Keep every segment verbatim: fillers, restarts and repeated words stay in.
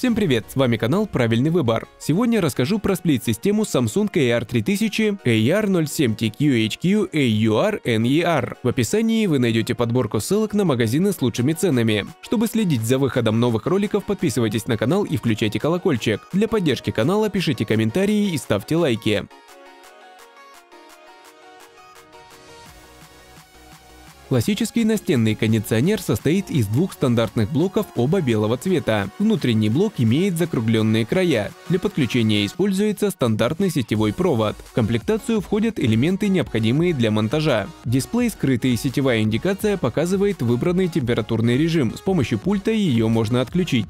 Всем привет, с вами канал Правильный Выбор. Сегодня расскажу про сплит-систему Samsung эй ар три тысячи эй ар ноль семь ти кью эйч кью эй ю ар эн и ар. В описании вы найдете подборку ссылок на магазины с лучшими ценами. Чтобы следить за выходом новых роликов, подписывайтесь на канал и включайте колокольчик. Для поддержки канала пишите комментарии и ставьте лайки. Классический настенный кондиционер состоит из двух стандартных блоков, оба белого цвета. Внутренний блок имеет закругленные края. Для подключения используется стандартный сетевой провод. В комплектацию входят элементы, необходимые для монтажа. Дисплей скрытый и сетевая индикация показывает выбранный температурный режим. С помощью пульта ее можно отключить.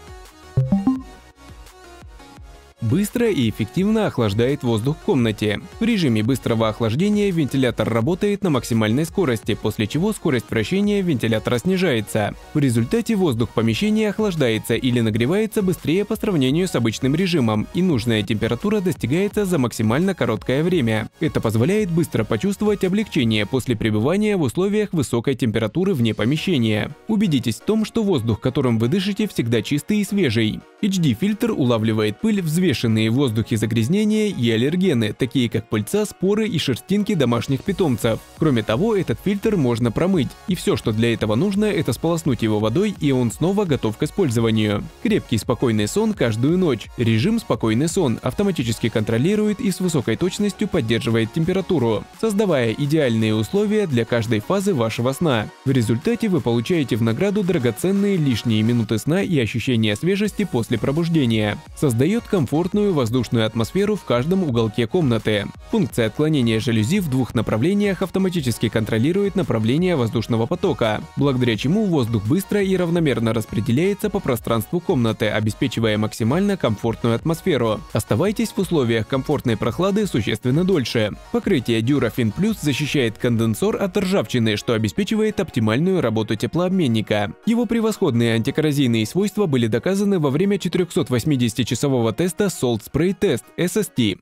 Быстро и эффективно охлаждает воздух в комнате. В режиме быстрого охлаждения вентилятор работает на максимальной скорости, после чего скорость вращения вентилятора снижается. В результате воздух в помещении охлаждается или нагревается быстрее по сравнению с обычным режимом, и нужная температура достигается за максимально короткое время. Это позволяет быстро почувствовать облегчение после пребывания в условиях высокой температуры вне помещения. Убедитесь в том, что воздух, которым вы дышите, всегда чистый и свежий. эйч ди-фильтр улавливает пыль, взвешенные в воздухе загрязнения и аллергены, такие как пыльца, споры и шерстинки домашних питомцев. Кроме того, этот фильтр можно промыть, и все, что для этого нужно, это сполоснуть его водой, и он снова готов к использованию. Крепкий спокойный сон каждую ночь. Режим «Спокойный сон» автоматически контролирует и с высокой точностью поддерживает температуру, создавая идеальные условия для каждой фазы вашего сна. В результате вы получаете в награду драгоценные лишние минуты сна и ощущение свежести после пробуждения. Создает комфортную воздушную атмосферу в каждом уголке комнаты. Функция отклонения жалюзи в двух направлениях автоматически контролирует направление воздушного потока, благодаря чему воздух быстро и равномерно распределяется по пространству комнаты, обеспечивая максимально комфортную атмосферу. Оставайтесь в условиях комфортной прохлады существенно дольше. Покрытие Durafin Plus защищает конденсор от ржавчины, что обеспечивает оптимальную работу теплообменника. Его превосходные антикоррозийные свойства были доказаны во время четырёхсотвосьмидесятичасового теста Salt Spray Test эс эс ти.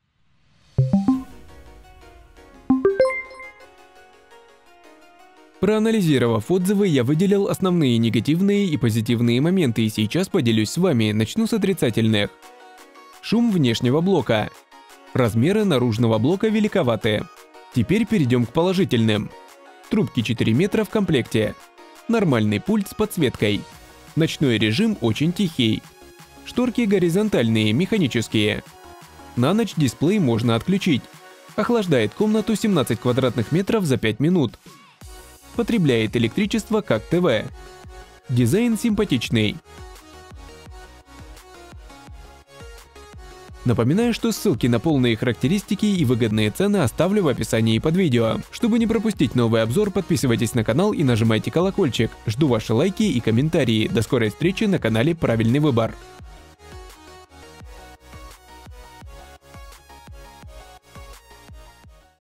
Проанализировав отзывы, я выделил основные негативные и позитивные моменты, и сейчас поделюсь с вами. Начну с отрицательных. Шум внешнего блока. Размеры наружного блока великоваты. Теперь перейдем к положительным. Трубки четыре метра в комплекте. Нормальный пульт с подсветкой. Ночной режим очень тихий. Шторки горизонтальные, механические. На ночь дисплей можно отключить. Охлаждает комнату семнадцать квадратных метров за пять минут. Потребляет электричество как ТВ. Дизайн симпатичный. Напоминаю, что ссылки на полные характеристики и выгодные цены оставлю в описании под видео. Чтобы не пропустить новый обзор, подписывайтесь на канал и нажимайте колокольчик. Жду ваши лайки и комментарии. До скорой встречи на канале Правильный Выбор.